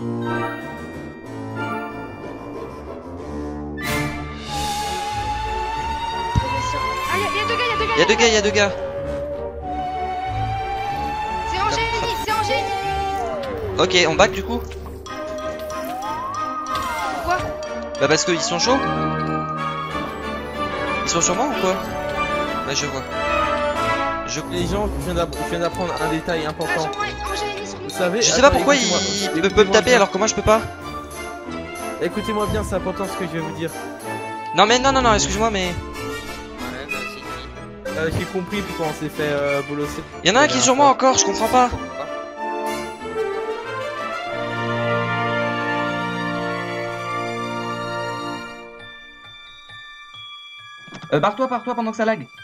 Ah, y'a deux gars, y'a deux gars. Y'a deux gars, y'a deux gars. C'est Angélie, c'est Angélie. Ok, on back du coup. Pourquoi? Bah parce qu'ils sont chauds. Ils sont sur moi ou quoi? Ouais, je vois. Les gens, je viens d'apprendre un détail important. Vous savez, Je sais pas attends, pourquoi écoutez-moi, ils peuvent me taper bien. alors que moi je peux pas. Écoutez-moi bien, c'est important ce que je vais vous dire. Non mais non, excuse-moi mais... Ouais, bah, J'ai compris pourquoi on s'est fait bolosser. Y'en a un qui est sur moi encore, je comprends pas. Pars-toi pendant que ça lag.